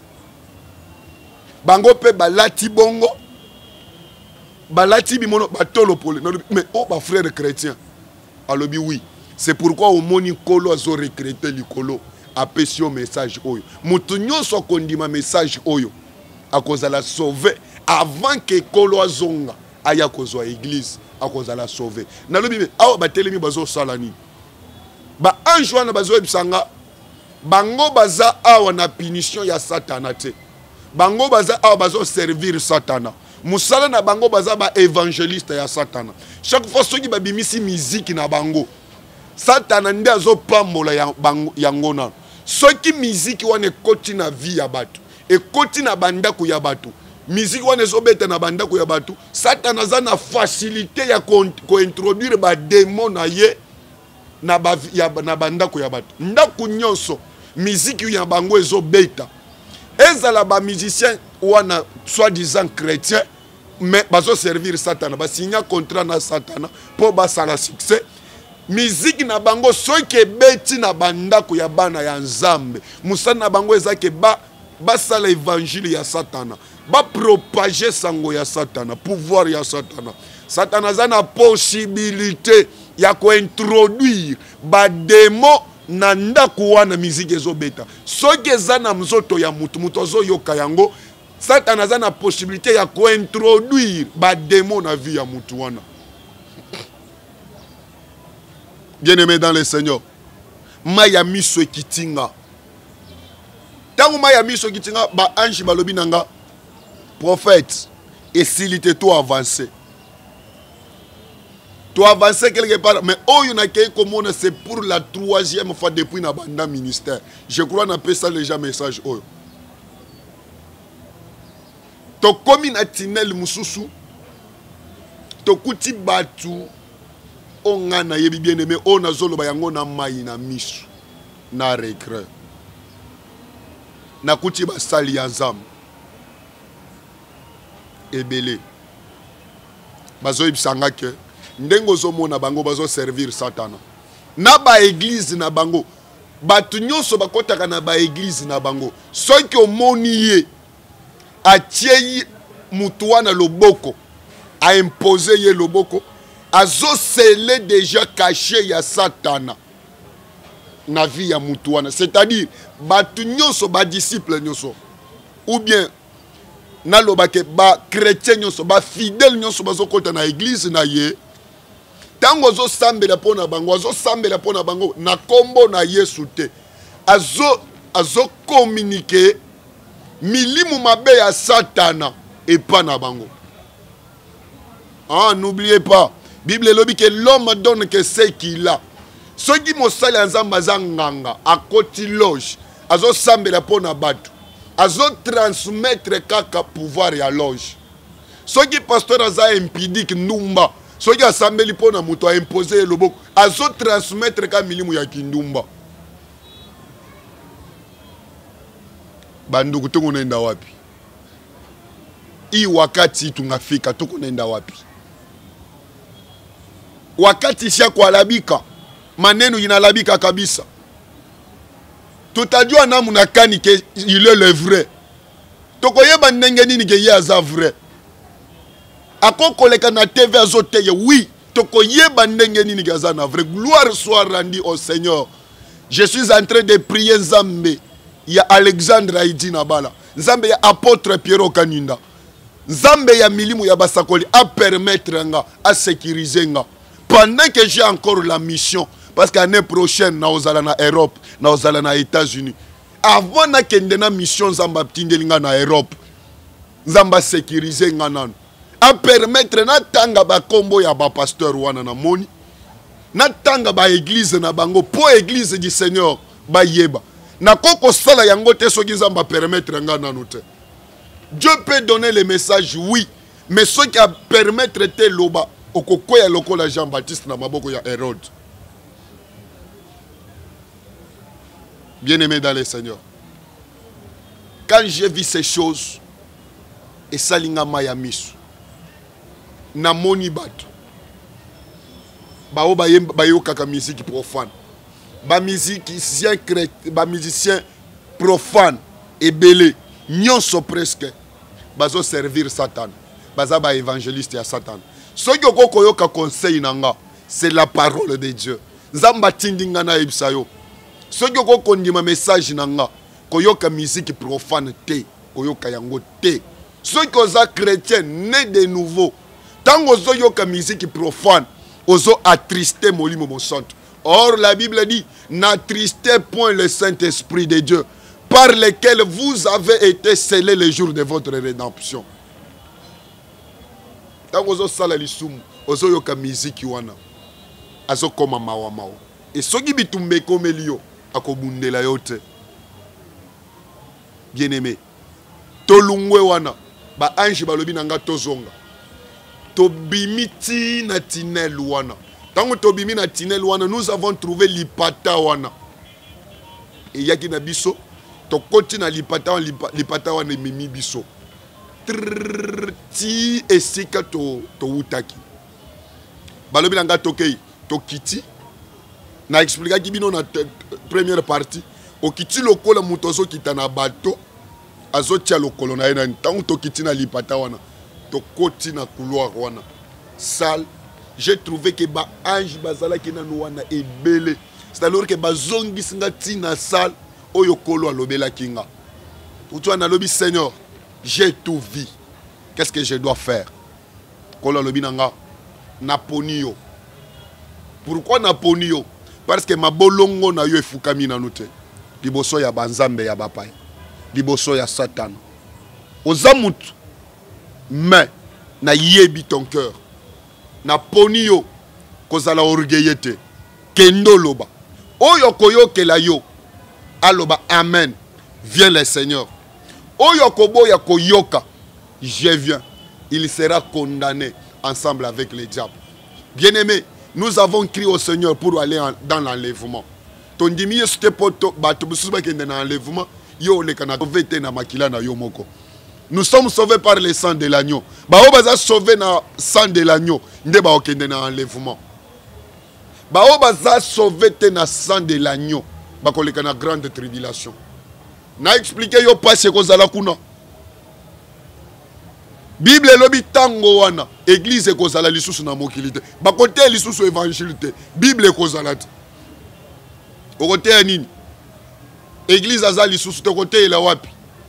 bango pe balati bongo balati bimono batolo pole mais oh ba frère chrétien alobi oui c'est pourquoi au moni kolo azo recréter likolo apesio message oyo mutu nyonso kondima message oyo akozala sauver avant que kolo azonga aya kozwa église akozala sauver nalobi me awa batelemi bazo salani ba ange wana bazo ebisanga bango baza awa na punition ya satana te bango baza awa bazo servir satana musala na bango baza ba évangéliste ya satana chaque fois soki babimisi musique na bango satana nde azo pambola ya bango yango na soki musique wana ekoti na vie ya bato ekoti na bandako ya bato musique wana ezobeta na bandako ya bato satana aza na facilité ya kointroduire ba démon na ye na ba ya na bandako ya bato ndako nyonso musique ya bango ezobeta ezala ba musicien wana soi-disant chrétien mais bazo servir satana ba signa contrat na satana po ba sala succès musique na bango soki ebeti na bandako ya bana ya nzambe musana na bango ezake ba basala évangile ya satana ba propager sango ya Satana, pouvoir ya Satana. Satana a la possibilité ya ko introduire ba démon na ndaku wana musique ezobeta. Soki eza na mzoto ya mutu mutu ozo yoka yango, Satana a la possibilité ya ko introduire ba démon na vie ya mutu wana. Bien-aimé dans le Seigneur, maya miso kitinga. Tango maya miso kitinga ba ange balobi nanga prophète et s'il était tout avancé. Tu avances quelque part, mais oh, il y en a qui c'est pour la troisième fois depuis le ministère. Je crois qu'on appelle ça déjà message. Oh. Tu comme une atinelle mususu, tu kuti batu, on a yebi bien aimé, on a zolo bayango na mai na misu, na recré, na kuti basali yanzam, ebele, bazo ibsanga ke. Ndengo zomo na bango bazo servir Satana. Na ba église na bango. Batu nyonso bakotaka na ba église na bango. Soki omoni ye atie mutu wana loboko, a imposer ye loboko, azo scellé déjà caché ya Satana na vie ya mutu wana. C'est-à-dire batu nyonso ba disciple nyonso ou bien na lobake ba chrétien nyonso ba fidèle nyonso bazo kota na église na ye. Tango azo sambela pona bango, azo sambela pona bango na kombo na Yesu te. Azo azo communiquer milimu mabe ya Satana et pas na bango. Ah, n'oubliez pas, Bible lobi que l'homme donne que ce qu'il a. Ce qui mosali nzamba zanganga akoti loge, azo sambela pona batu. Azo transmettre kaka pouvoir ya loge. Ce qui pasteur aza impidique numba. Soki asambeli pona muto a imposer loboko azo transmettre ka milimu ya kindumba. Banduku tungu nenda wapi? Hii wakati tungafika tuko nenda wapi? Wakati sha kualabika, maneno inalabika kabisa. Tutajua namna kani ke il est le vrai. Toko yeba ndenge nini ke ye aza vrai. Ako koleka na T V azoteye, oui, toko yeba ndenge nini gaza na vrai. Gloire soit rendue au Seigneur. Je suis en train de prier Nzambe. Il y a Alexandre Haïdi Nabala. Nzambe ya apôtre Pierrot Kaninda. Nzambe ya milimu ya basakoli à permettre nga, à sécuriser nga. Pendant que j'ai encore la mission, parce qu'année prochaine, na ozala na Europe, na ozala na États-Unis. Avant na kende na mission Nzamba tindelinga na Europe. Nzamba sécuriser nga nanu. À permettre na tanga ba kombo ya ba pasteur wana na moni na tanga ba église na bango po église du Seigneur ba yeba na koko sala yango te soki Nzamba permettre nga nanu te. Dieu peut donner le message, oui, mais ce qui a permettre te loba okoko ya lokola Jean-Baptiste na maboko ya Hérode. Bien-aimé dans le Seigneur, quand j'ai vu ces choses et salinga maya misu na moni bato ba o ba yo kaka musique profane ba musicien ba musicien profane et belé nyonso presque bazo servir Satan baza ba évangéliste ya Satan. Ce qui okoko yoka conseil nanga c'est la parole de Dieu. Nzamba tindinga na ebsayo. Ce qui okoko ndima message nanga koyoka musique profane te koyoka yango te. Ceux qui sont chrétiens nés de nouveau. Tant que vous avez une musique profane, vous avez attristé Molimo mon sang. Or, la Bible dit, n'attristez point le Saint-Esprit de Dieu, par lequel vous avez été scellés le jour de votre rédemption. Tant que vous avez une musique, vous avez comme mawa mawa. Et ceux qui bitumbe comme Elio, akobunde la yote. Bien-aimé, tolungwe wana, ba ange balobi nanga tozonga. Tobimiti na tinel wana. Tango tobimi na tinel wana, nous avons trouvé lipata wana. Et yaki na biso, to koti na lipata wana, lipata wana mimi biso. Ti esika to to utaki. Balobi nanga tokei, to kiti. Na explica ki bino na première partie. O kiti lokola mutozo kita na bato. azotia lokolo na ye na ntango tokiti na lipata wana tokoti na couloir wana salle. J'ai trouvé que ba ange bazalaki nanu wana ebele, c'est alors que bazongisi nga tina salle oyo kolo alobelaki nga. Utu ana lobi Seigneur, j'ai tout vu, qu'est-ce que je dois faire? Kolo alobi nanga naponi yo. Pourquoi naponi yo? Parce que ma bolongo na yo efukami nanu te liboso ya banzambe ya bapaya, liboso ya Satan. Ozamutu mais na yebi ton cœur. Na poni yo kozala orgueillete kendo loba oyo koyokela yo aloba amen, viens le Seigneur. Oyo koboya koyoka je viens, il sera condamné ensemble avec les diables. Bien-aimé, nous avons crié au Seigneur pour aller en, dans l'enlèvement. Tondimi yoste poto bato busuba kende na enlèvement yo le kana vete na makila na yo moko. Nous sommes sauvés par le sang de l'agneau. Bao baza sauvé na sang de l'agneau. Nde ba okende na enlèvement. Bao baza sauvé te na sang de l'agneau. Ba koleka na grande tribulation. Na expliqué yo passe ko zala kuna. Bible lobi tango wana. Église ko zala lisusu na mokili te. Ba kote lisusu évangile te. Bible ko zala te. O kote nini? Église aza lisusu te kote ela wapi?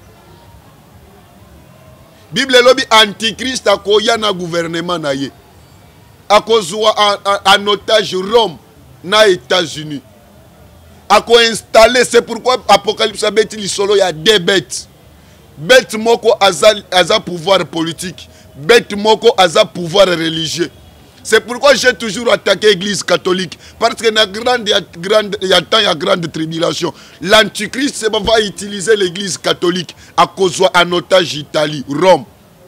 Bible lobi antichrist akoya na gouvernement na ye. Akozwa en otage Rome na États-Unis. Ako installé, c'est pourquoi Apocalypse a bêti li solo ya deux bêtes. Bête moko aza aza pouvoir politique, bête moko aza pouvoir religieux. C'est pourquoi j'ai toujours attaqué l'église catholique. Parce que dans grande, grande, il y a temps, il y a grande tribulation. L'antichrist va utiliser l'église catholique à cause en otage Italie, Rome.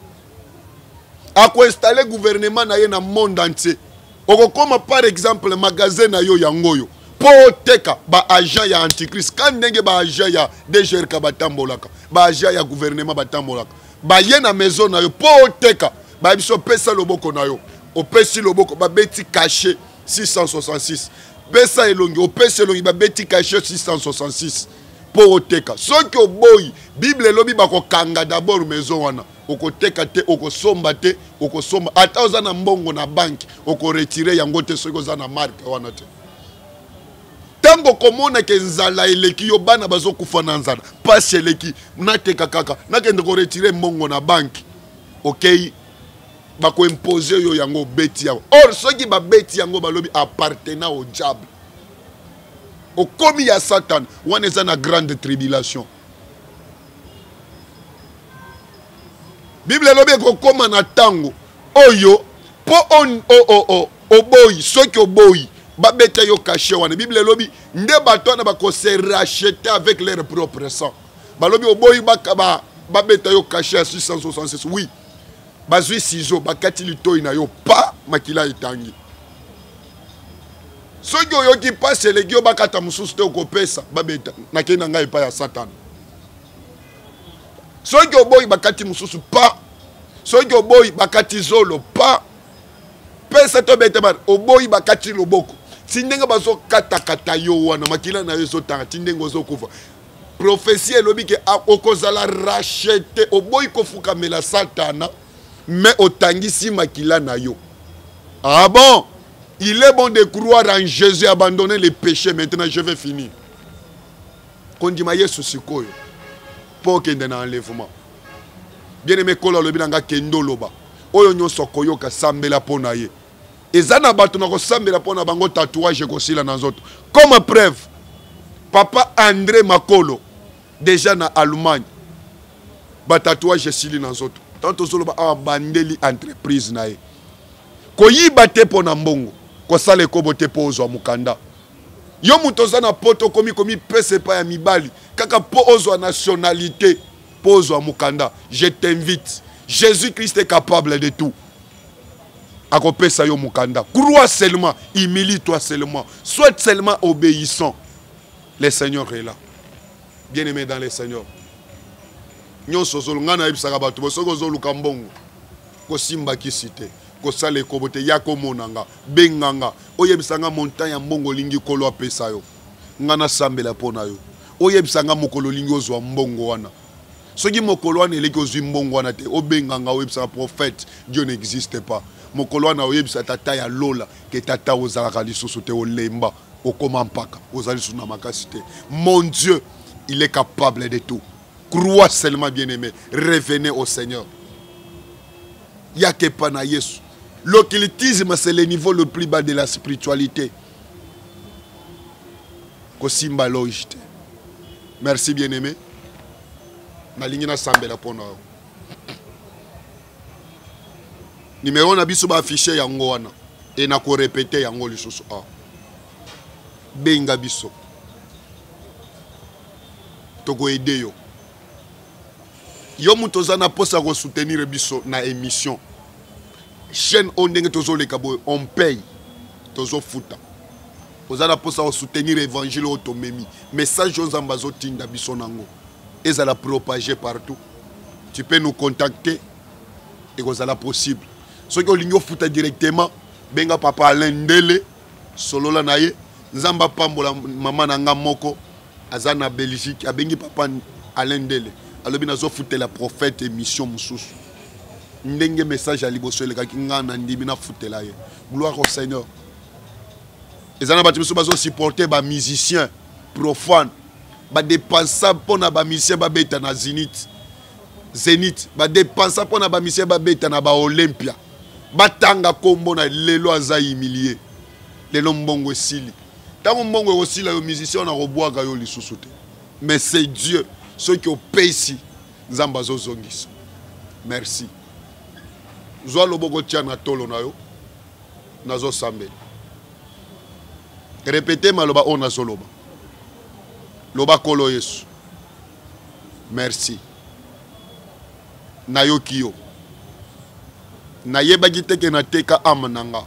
À quoi installer le gouvernement dans le monde entier. Comme par exemple le magasin na yo yangoyo. Pour teka ba agent ya antichrist. Quand ndenge ba agent ya D G R ka batambolaka. Ba agent ya gouvernement batambolaka. Ba yena maison na yo pour teka. Ba biso pesa loboko na yo. Au pesi loboko ba beti caché six cent soixante-six. Pesa elongi au pesi elongi ba beti caché six cent soixante-six. Pour oteka. Soki oboyi Bible lobi ba ko kanga d'abord maison wana. Oko teka te oko somba te oko somba ata ozana mbongo na banki oko retirer yango te soki ozana marque wana te. Tango komona ke nzala eleki yo bana bazo kufa na nzala pasi eleki nateka kaka nakende ko retirer mbongo na banki. Okay. Bako imposer yo yango beti yango. Or soki ba beti yango balobi appartenant au diable. Au komi ya Satan, wana eza na grande tribulation. Bible lobi ko koma na tango oyo po on o o o oboyi soki oboyi ba beta yo caché wana. Bible lobi nde bato na bako se racheter avec leur propre sang. Balobi oboyi ba ba ba beta yo caché à six cent soixante-six. Oui. Bazui sizo bakati lito ina yo pa makila itangi. Soki oyo ki passe legio bakata mususu te okopesa babeta nakenda ngai pa ya Satan. Soki oboyi bakati mususu pa. Soki oboyi bakati zolo pa. Pesa to beta ba oboyi bakati loboko. Tindenge bazo kata kata yo wana makila na yo zotanga tindenge zo kufa. Prophétie elobi ke okozala racheter oboyi kofuka mela Satana. Mais otangisi makila na yo. Ah bon? Il est bon de croire en Jésus, abandonner les péchés. Maintenant, je vais finir. Quand dit ma Yesu sikoyo. Pour qu'il y ait un enlèvement. Bien aimé, kola lobi nanga kendo loba. Oyo nyonso koyoka sambela pona ye. Ezana bato na ko sambela pona bango tatouage ko sila na nzoto. Comme preuve, Papa André Makolo, déjà na Allemagne, ba tatouage sili na nzoto. Tanto solo ba abandeli entreprise na ye. Ko yiba te pona mbongo, ko sale ko bote po ozwa mukanda. Yo mutoza na poto komi komi pese pa ya mibali, kaka po ozwa nationalité, po ozwa mukanda. Je t'invite. Jésus-Christ est capable de tout. Ako pesa yo mukanda. Crois seulement, humilie-toi seulement, sois seulement obéissant. Le Seigneur est là. Bien-aimé dans le Seigneur. Nyonso zolo ngana ibisaka bato bosoko zolo kambongo ko simba kisite ko sale ko bote yako monanga benganga oyebisanga montagne ya mbongo lingi kolo apesa yo ngana sambela pona yo oyebisanga mokolo lingi ozwa mbongo wana Ce qui mokolo na eleki ozwi mbongo wana te obenganga oyebisa prophète Dieu n'existe pas. Mokolo na oyebisa tata ya lola ke tata ozalaka lisusu te olemba okoma mpaka ozali lisusu na makasi te. Mon Dieu, il est capable de tout. Crois seulement, bien-aimé. Revenez au Seigneur. Yakepa na Yesu. L'occultisme, c'est le niveau le plus bas de la spiritualité. Kosimba lojite. Merci, bien-aimé. Nalingi na sambela pona. Numéro na biso ba affiché yango wana. Et na ko répéter yango lisusu a. Benga biso. Toko aider yo. Yo mutoza na posa ko soutenir biso na émission. Chaîne ondenge tozo le kabo on paye. Tozo futa. Oza na posa ko soutenir évangile otomemi. Message aux ambazo tinda biso nango. Et ça la propager partout. Tu peux nous contacter et ça la possible. Ceux qui ont l'igno futa directement, benga papa Alain Ndele, solo la naye, nzamba pambola maman nanga moko, azana Belgique, abengi papa Alain Ndele. Alors bien azo futa la prophète émission mususu. Ndenge message à liboso le kaki ngana ndimi na futa la ye. Gloire au Seigneur. Et ça na batimuso bazo supporter ba musicien profane. Ba dépenser pour na ba musicien ba beta na Zénith. Zénith ba dépenser pour na ba musicien ba beta na ba Olympia. Batanga kombo na lelo aza humilié. Lelo mbongo esili. Tango mbongo osila yo musicien na roboaka yo lisusu te. Mais c'est Dieu ceux qui ont payé ici. Nzamba zo zongisa. Merci. Zwa loboko tia na tolo na yo. Nazo sambe. Répétez maloba ona soloba. Loba kolo Yesu. Merci. Nayoki yo. Nayeba giteke na teka amananga.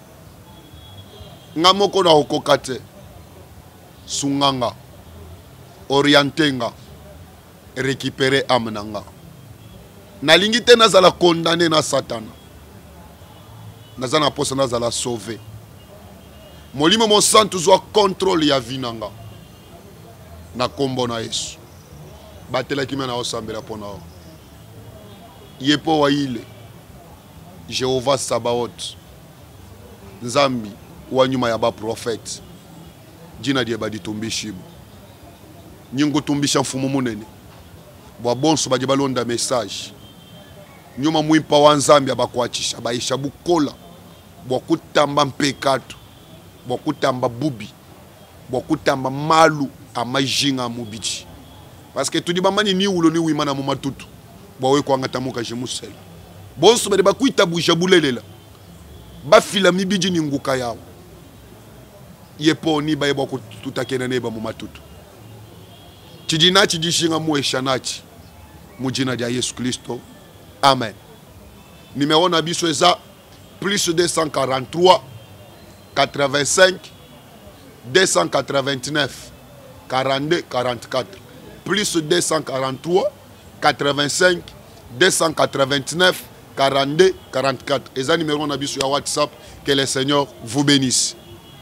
Nga moko na okokate. Sunganga. Orientenga. Récupérer amananga. Nalingi te nazala condamné na Satana. Nazana posa nazala sauvé. Molimo mo santu zwa contrôle ya vinanga. Na kombo na Yesu. Batela kime na osambela pona o. Yepo wa ile. Jehovah Sabaoth. Nzambi wa nyuma ya ba prophète. Jina die badi tumbishibu. Nyingo tumbisha mfumo munene. Bwa bonso baje balonda message. Nyuma mwimpa wa Nzambi abakwachisha baisha bukola. Bwa kutamba mpekatu. Bwa kutamba bubi. Bwa kutamba malu amajinga mubiji. Parce que tout dit bamani ni ulo ni wimana mu matutu. Bwa we kwa ngata muka jemusel. Bonso bade bakuita bujabulelela. Ba fila mibiji ni nguka yao. Yepo ni ba yebo kututakena neba mu matutu. Chidina chidishinga mu eshanachi. Mujina dia Yesu Kristo. Amen. Numéro na biso eza plus deux cent quarante-trois quatre-vingt-cinq deux cent quatre-vingt-neuf quarante-deux quarante-quatre plus deux cent quarante-trois quatre-vingt-cinq deux cent quatre-vingt-neuf quarante-deux quarante-quatre. Et ça numéro na biso ya WhatsApp. Que le Seigneur vous bénisse.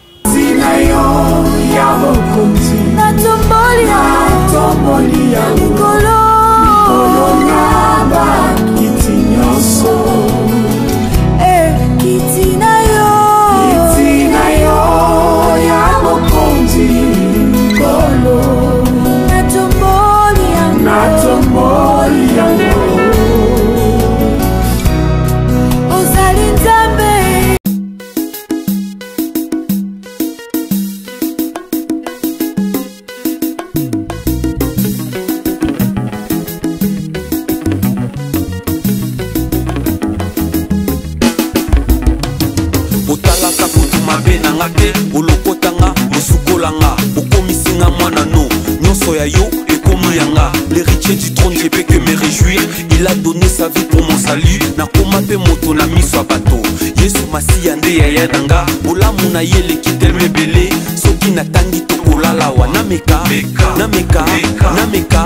L'héritier du trône, je peux que me réjouir. Il a donné sa vie pour mon salut. Na koma pe moto na miso bateau. Yesu masiya nde ya yananga. Ola muna yele kitelme bele. Soki na tangi to kolala wa na meka. Na meka, na meka.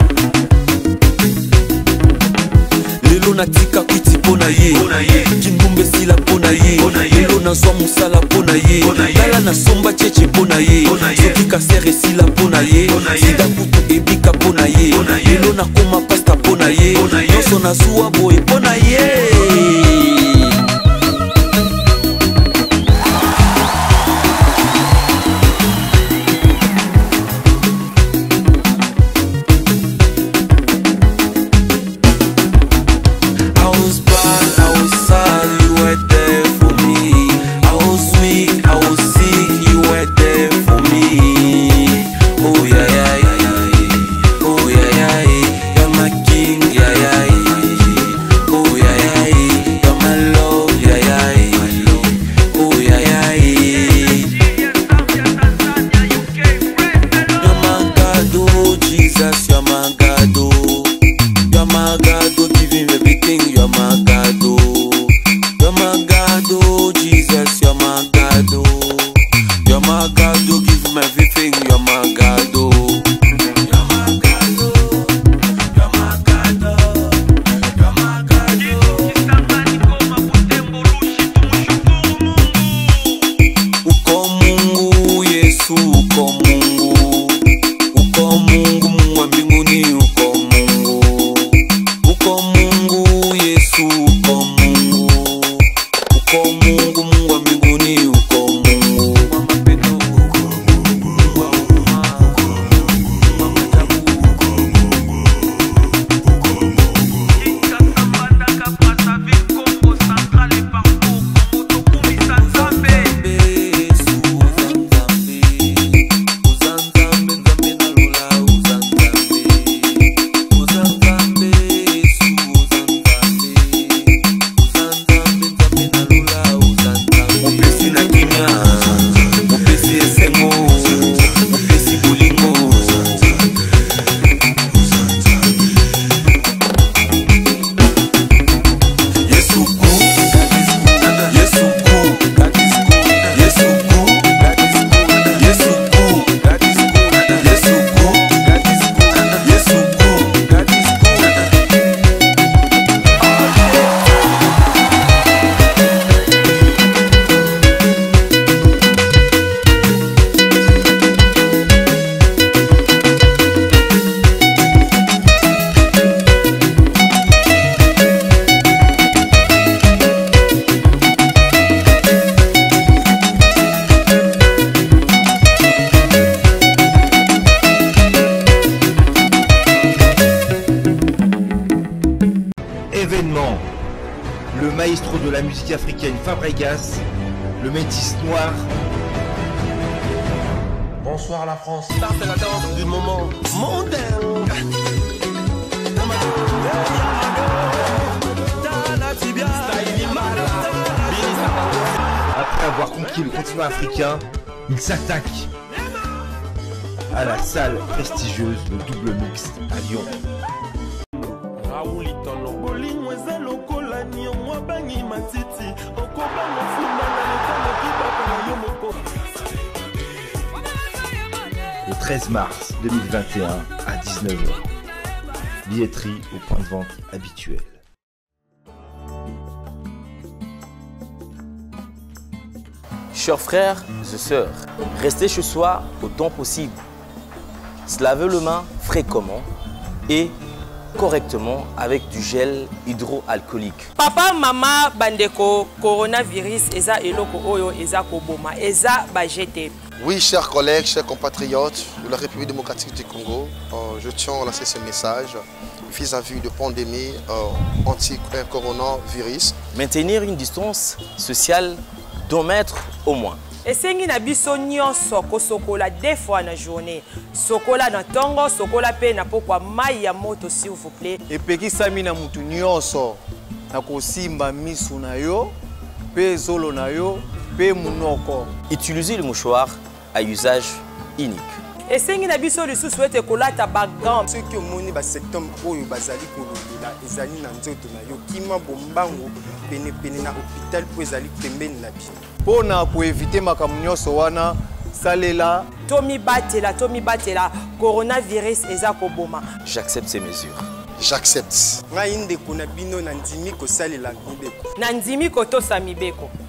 Lelo na tika kuti pona ye. Kindumba somba esila mpo na ye lelo nazwa mosala mpo na ye tala nasomba cheche mpo na ye soki kaser esila mpo na ye sida kutu ebika mpo na ye lelo nakoma pasta mpo na ye nyonso nazuwa boye mpo na ye. Le maestro de la musique africaine Fabregas, le métis noir. Bonsoir la France. Ça c'est la danse du moment mondain. Après avoir conquis le continent africain, il s'attaque à la salle prestigieuse de Double Mixte à Lyon. Le treize mars deux mille vingt et un à dix-neuf heures. Billetterie au point de vente habituel. Chers frères et sœurs, restez chez soi autant possible. Se laver les mains fréquemment et correctement avec du gel hydroalcoolique. Papa, maman, bandeko, coronavirus, eza eloko oyo, eza koboma, eza bajete. Oui, chers collègues, chers compatriotes de la République démocratique du Congo, euh, je tiens à lancer ce message vis-à-vis de pandémie euh, anti-coronavirus. Maintenir une distance sociale d'un mètre au moins. Esengi na biso nyonso kosokola deux fois na journée. Sokola na tongo, sokola pe na pokwa mai ya moto s'il vous plaît. Epekisami na mutu nyonso na kosimba misu na yo, pe zolo na yo, pe munoko. Utilisez le mouchoir à usage unique. Esengi na biso lisusu ete kolata bagam. Ceux qui omoni ba septembre oyo bazali kolobela ezali na nzoto na yo kima bombango pene pene na hôpital po ezali pembeni na bino. Pona ko éviter makambo nyonso wana salela Tomi batela, Tomi batela, coronavirus eza koboma. J'accepte ces mesures. j'accepte. ngai ndeko na bino na ndimi kosalela mibeko na ndimi kotosa mibeko